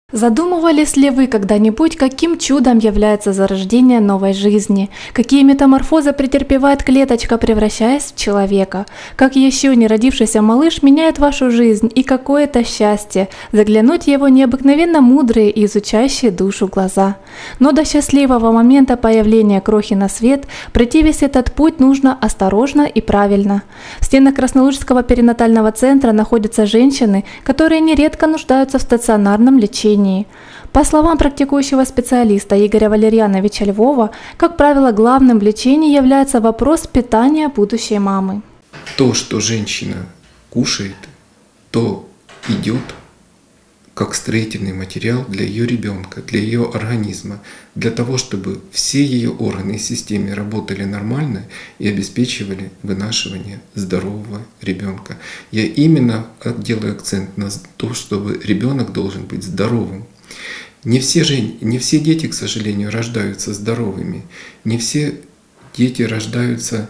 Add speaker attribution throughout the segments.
Speaker 1: Задумывались ли вы когда-нибудь, каким чудом является зарождение новой жизни? Какие метаморфозы претерпевает клеточка, превращаясь в человека? Как еще не родившийся малыш меняет вашу жизнь? И какое это счастье заглянуть в его необыкновенно мудрые и изучающие душу глаза. Но до счастливого момента появления крохи на свет пройти весь этот путь нужно осторожно и правильно. В стенах Краснолужского перинатального центра находятся женщины, которые нередко нуждаются в стационарном лечении. По словам практикующего специалиста Игоря Валерьяновича Львова, как правило, главным в лечении является вопрос питания будущей мамы.
Speaker 2: То, что женщина кушает, то идет как строительный материал для ее ребенка, для ее организма, для того, чтобы все ее органы и системы работали нормально и обеспечивали вынашивание здорового ребенка. Я именно делаю акцент на то, чтобы ребенок должен быть здоровым. Не все дети, к сожалению, рождаются здоровыми. Не все дети рождаются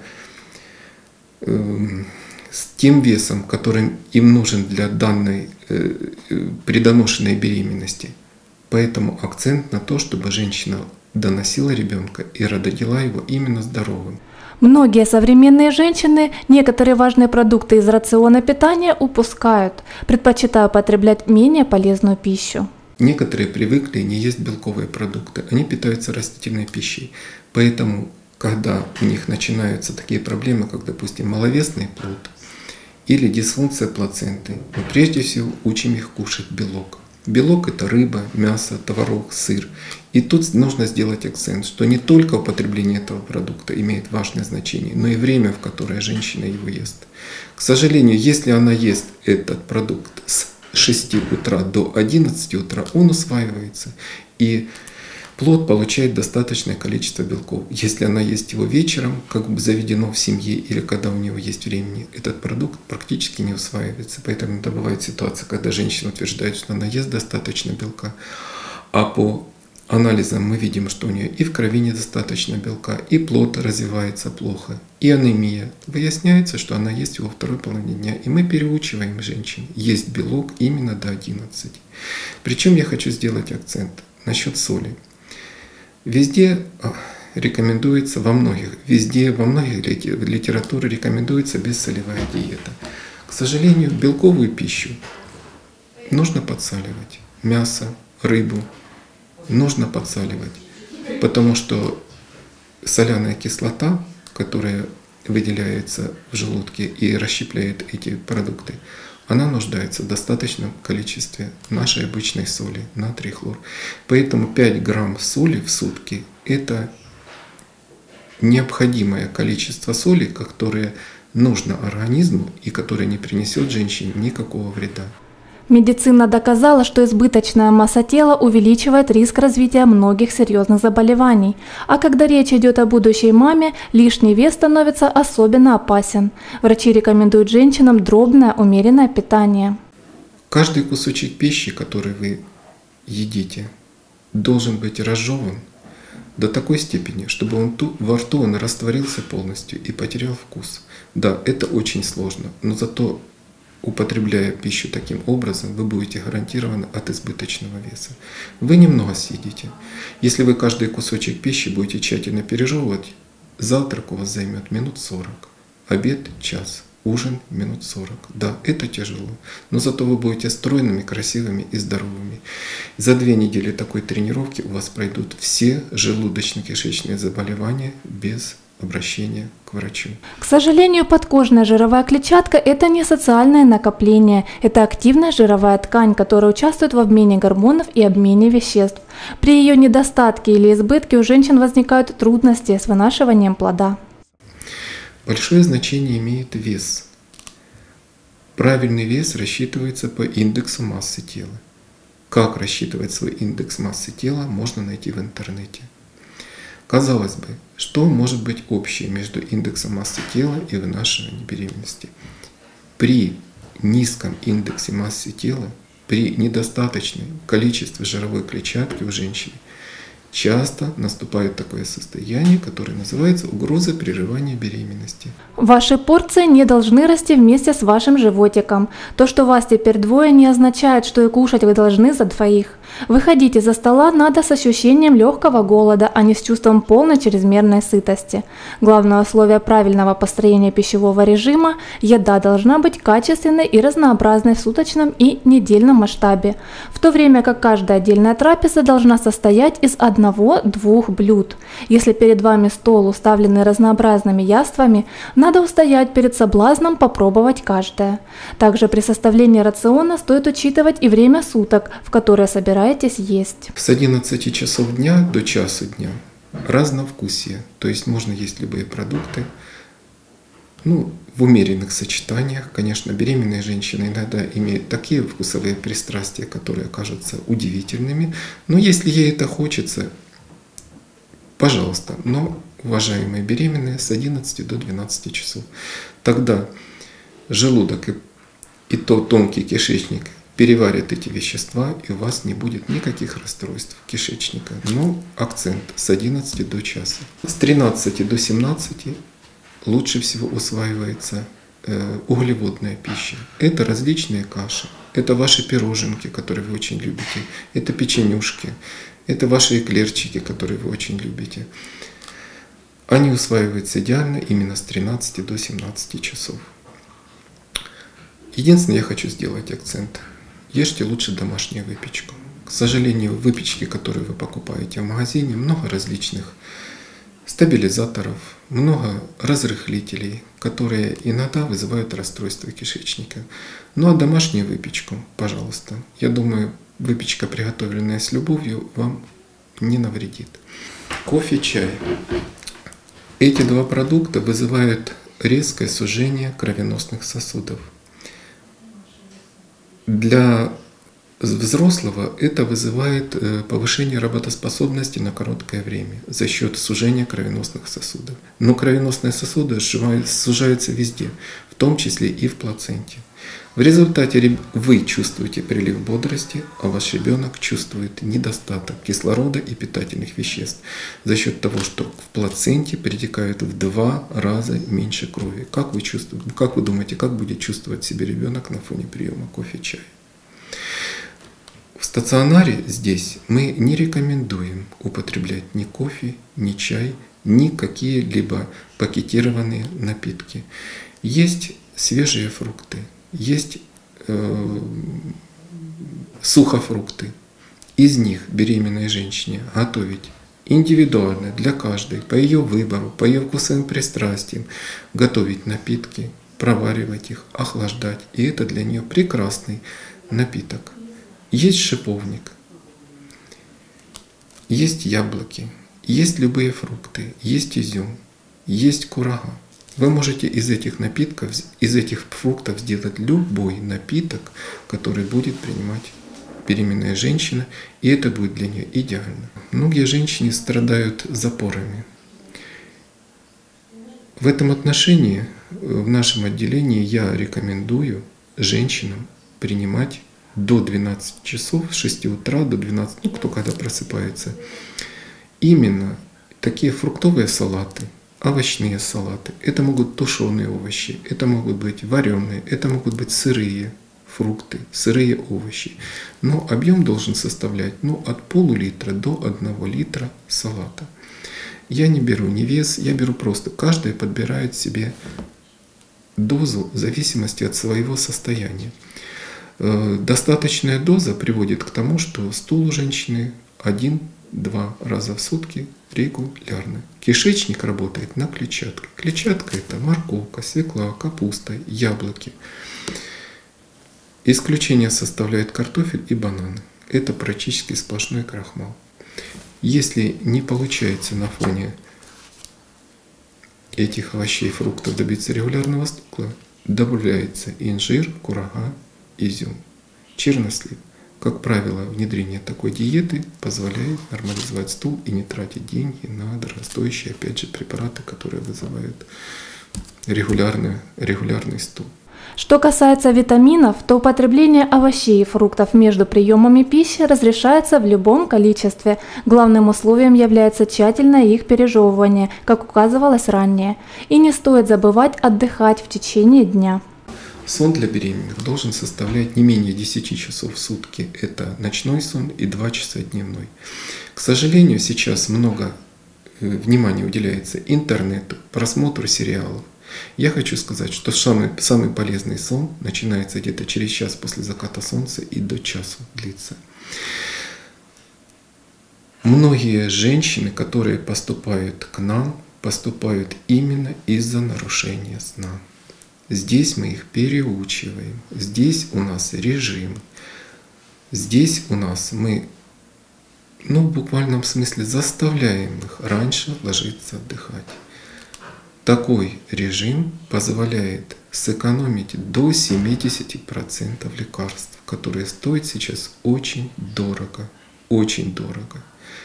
Speaker 2: с тем весом, который им нужен для данной предоношенной беременности. Поэтому акцент на то, чтобы женщина доносила ребенка и родила его именно здоровым.
Speaker 1: Многие современные женщины некоторые важные продукты из рациона питания упускают, предпочитая потреблять менее полезную пищу.
Speaker 2: Некоторые привыкли не есть белковые продукты, они питаются растительной пищей. Поэтому, когда у них начинаются такие проблемы, как, допустим, маловесный плод или дисфункция плаценты, мы прежде всего учим их кушать белок. Белок – это рыба, мясо, творог, сыр. И тут нужно сделать акцент, что не только употребление этого продукта имеет важное значение, но и время, в которое женщина его ест. К сожалению, если она ест этот продукт с 6 утра до 11 утра, он усваивается, и плод получает достаточное количество белков. Если она ест его вечером, как бы заведено в семье, или когда у него есть времени, этот продукт практически не усваивается. Поэтому иногда бывает ситуация, когда женщина утверждает, что она ест достаточно белка, а по анализам мы видим, что у нее и в крови недостаточно белка, и плод развивается плохо, и анемия. Выясняется, что она есть его во второй половине дня, и мы переучиваем женщин есть белок именно до 11. Причем я хочу сделать акцент насчет соли. Везде рекомендуется, во многих литературе рекомендуется бессолевая диета. К сожалению, белковую пищу нужно подсаливать. Мясо, рыбу нужно подсаливать, потому что соляная кислота, которая выделяется в желудке и расщепляет эти продукты, она нуждается в достаточном количестве нашей обычной соли, натрий, хлор. Поэтому 5 грамм соли в сутки – это необходимое количество соли, которое нужно организму и которое не принесет женщине никакого вреда.
Speaker 1: Медицина доказала, что избыточная масса тела увеличивает риск развития многих серьезных заболеваний. А когда речь идет о будущей маме, лишний вес становится особенно опасен. Врачи рекомендуют женщинам дробное, умеренное питание.
Speaker 2: Каждый кусочек пищи, который вы едите, должен быть разжеван до такой степени, чтобы во рту он растворился полностью и потерял вкус. Да, это очень сложно, но зато употребляя пищу таким образом, вы будете гарантированы от избыточного веса. Вы немного съедите. Если вы каждый кусочек пищи будете тщательно пережевывать, завтрак у вас займет минут 40, обед – час, ужин – минут 40. Да, это тяжело, но зато вы будете стройными, красивыми и здоровыми. За 2 недели такой тренировки у вас пройдут все желудочно-кишечные заболевания без обращения к врачу.
Speaker 1: К сожалению, подкожная жировая клетчатка – это не социальное накопление, это активная жировая ткань, которая участвует в обмене гормонов и обмене веществ. При ее недостатке или избытке у женщин возникают трудности с вынашиванием плода.
Speaker 2: Большое значение имеет вес. Правильный вес рассчитывается по индексу массы тела. Как рассчитывать свой индекс массы тела, можно найти в интернете. Казалось бы, что может быть общее между индексом массы тела и вынашиванием беременности? При низком индексе массы тела, при недостаточном количестве жировой клетчатки у женщины, часто наступает такое состояние, которое называется угроза прерывания беременности.
Speaker 1: Ваши порции не должны расти вместе с вашим животиком. То, что вас теперь двое, не означает, что и кушать вы должны за двоих. Выходить из-за стола надо с ощущением легкого голода, а не с чувством полной чрезмерной сытости. Главное условие правильного построения пищевого режима – еда должна быть качественной и разнообразной в суточном и недельном масштабе, в то время как каждая отдельная трапеза должна состоять из 1-2 блюд. Если перед вами стол уставленный разнообразными яствами, надо устоять перед соблазном попробовать каждое. Также при составлении рациона стоит учитывать и время суток, в которое собираетесь есть.
Speaker 2: С 11 часов дня до часу дня разновкусие, то есть можно есть любые продукты, в умеренных сочетаниях. Конечно, беременные женщины иногда имеют такие вкусовые пристрастия, которые кажутся удивительными, но если ей это хочется, пожалуйста, но, уважаемые беременные, с 11 до 12 часов. Тогда желудок и тонкий кишечник переварят эти вещества, и у вас не будет никаких расстройств кишечника. Но акцент с 11 до часа. С 13 до 17 лучше всего усваивается углеводная пища. Это различные каши, это ваши пироженки, которые вы очень любите, это печенюшки, это ваши эклерчики, которые вы очень любите. Они усваиваются идеально именно с 13 до 17 часов. Единственное, я хочу сделать акцент. Ешьте лучше домашнюю выпечку. К сожалению, в выпечке, которую вы покупаете в магазине, много различных стабилизаторов, много разрыхлителей, которые иногда вызывают расстройство кишечника. Ну а домашнюю выпечку, пожалуйста, я думаю, выпечка, приготовленная с любовью, вам не навредит. Кофе, чай. Эти два продукта вызывают резкое сужение кровеносных сосудов. Для взрослого это вызывает повышение работоспособности на короткое время за счет сужения кровеносных сосудов. Но кровеносные сосуды сужаются везде, в том числе и в плаценте. В результате вы чувствуете прилив бодрости, а ваш ребенок чувствует недостаток кислорода и питательных веществ за счет того, что в плаценте перетекает в 2 раза меньше крови. Как вы чувствуете, как вы думаете, как будет чувствовать себя ребенок на фоне приема кофе-чая? В стационаре здесь мы не рекомендуем употреблять ни кофе, ни чай, ни какие-либо пакетированные напитки. Есть свежие фрукты, есть сухофрукты. Из них беременной женщине готовить индивидуально для каждой, по ее выбору, по ее вкусовым пристрастиям, готовить напитки, проваривать их, охлаждать. И это для нее прекрасный напиток. Есть шиповник, есть яблоки, есть любые фрукты, есть изюм, есть курага. Вы можете из этих напитков, из этих фруктов сделать любой напиток, который будет принимать беременная женщина, и это будет для нее идеально. Многие женщины страдают запорами. В этом отношении в нашем отделении я рекомендую женщинам принимать до 12 часов, с 6 утра до 12, кто когда просыпается, именно такие фруктовые салаты, овощные салаты. Это могут тушеные овощи, это могут быть вареные, это могут быть сырые фрукты, сырые овощи. Но объем должен составлять от пол-литра до 1 литра салата. Я не беру ни вес, я беру просто. Каждый подбирает себе дозу в зависимости от своего состояния. Достаточная доза приводит к тому, что стул у женщины 1-2 раза в сутки регулярно. Кишечник работает на клетчатке. Клетчатка – это морковка, свекла, капуста, яблоки. Исключение составляют картофель и бананы. Это практически сплошной крахмал. Если не получается на фоне этих овощей и фруктов добиться регулярного стула, добавляется инжир, курага, изюм, чернослив. Как правило, внедрение такой диеты позволяет нормализовать стул и не тратить деньги на дорогостоящие, опять же, препараты, которые вызывают регулярный стул.
Speaker 1: Что касается витаминов, то употребление овощей и фруктов между приемами пищи разрешается в любом количестве. Главным условием является тщательное их пережевывание, как указывалось ранее. И не стоит забывать отдыхать в течение дня.
Speaker 2: Сон для беременных должен составлять не менее 10 часов в сутки. Это ночной сон и 2 часа дневной. К сожалению, сейчас много внимания уделяется интернету, просмотру сериалов. Я хочу сказать, что самый полезный сон начинается где-то через час после заката солнца и до часу длится. Многие женщины, которые поступают к нам, поступают именно из-за нарушения сна. Здесь мы их переучиваем, здесь у нас режим, здесь у нас мы, в буквальном смысле заставляем их раньше ложиться отдыхать. Такой режим позволяет сэкономить до 70% лекарств, которые стоят сейчас очень дорого, очень дорого.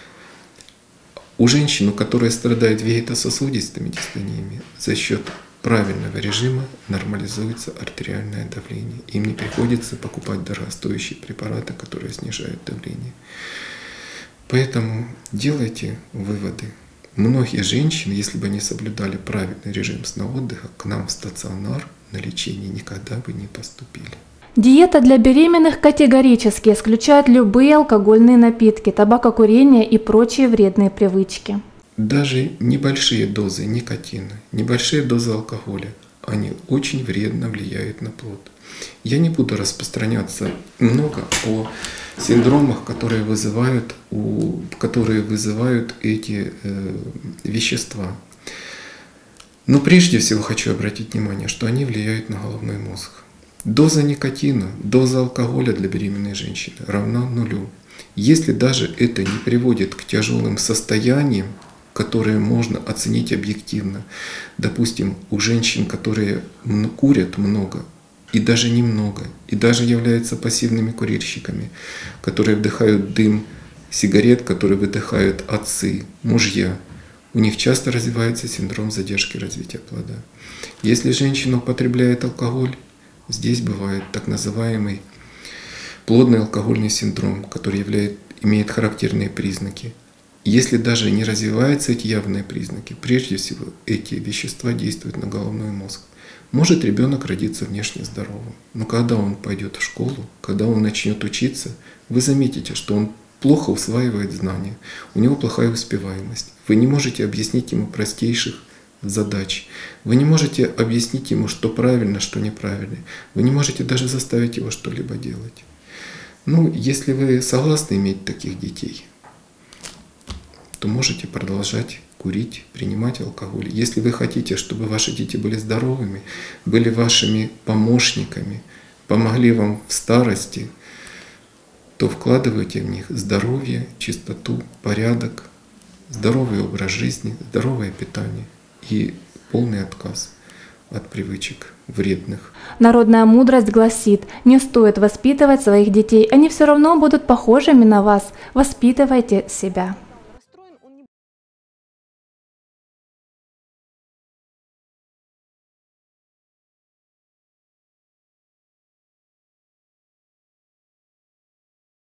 Speaker 2: У женщин, которые страдают вегетососудистыми дистониями, за счет правильного режима нормализуется артериальное давление. Им не приходится покупать дорогостоящие препараты, которые снижают давление. Поэтому делайте выводы. Многие женщины, если бы они соблюдали правильный режим сна-отдыха, к нам в стационар на лечение никогда бы не поступили.
Speaker 1: Диета для беременных категорически исключает любые алкогольные напитки, табакокурение и прочие вредные привычки.
Speaker 2: Даже небольшие дозы никотина, небольшие дозы алкоголя, они очень вредно влияют на плод. Я не буду распространяться много о синдромах, которые вызывают эти вещества. Но прежде всего хочу обратить внимание, что они влияют на головной мозг. Доза никотина, доза алкоголя для беременной женщины равна нулю. Если даже это не приводит к тяжелым состояниям, которые можно оценить объективно, допустим, у женщин, которые курят много, и даже немного, и даже являются пассивными курильщиками, которые вдыхают дым сигарет, которые выдыхают отцы, мужья, у них часто развивается синдром задержки развития плода. Если женщина употребляет алкоголь, здесь бывает так называемый плодный алкогольный синдром, который имеет характерные признаки. Если даже не развиваются эти явные признаки, прежде всего эти вещества действуют на головной мозг. Может ребенок родиться внешне здоровым, но когда он пойдет в школу, когда он начнет учиться, вы заметите, что он плохо усваивает знания, у него плохая успеваемость. Вы не можете объяснить ему простейших задач. Вы не можете объяснить ему, что правильно, что неправильно. Вы не можете даже заставить его что-либо делать. Если вы согласны иметь таких детей, то можете продолжать курить, принимать алкоголь. Если вы хотите, чтобы ваши дети были здоровыми, были вашими помощниками, помогли вам в старости, то вкладывайте в них здоровье, чистоту, порядок, здоровый образ жизни, здоровое питание и полный отказ от привычек вредных.
Speaker 1: Народная мудрость гласит: не стоит воспитывать своих детей, они все равно будут похожими на вас. Воспитывайте себя.